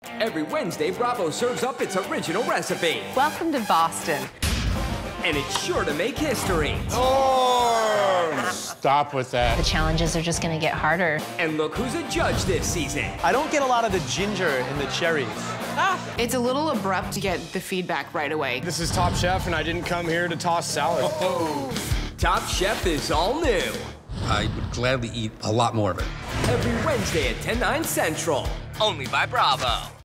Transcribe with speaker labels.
Speaker 1: Every Wednesday, Bravo serves up its original recipe.
Speaker 2: Welcome to Boston.
Speaker 1: And it's sure to make history.
Speaker 3: Oh! Stop with that.
Speaker 4: The challenges are just gonna get harder.
Speaker 1: And look who's a judge this season.
Speaker 5: I don't get a lot of the ginger in the cherries.
Speaker 6: It's a little abrupt to get the feedback right away.
Speaker 7: This is Top Chef, and I didn't come here to toss salad.
Speaker 1: Top Chef is all new.
Speaker 8: I would gladly eat a lot more of it.
Speaker 1: Every Wednesday at 10/9 Central. Only by Bravo.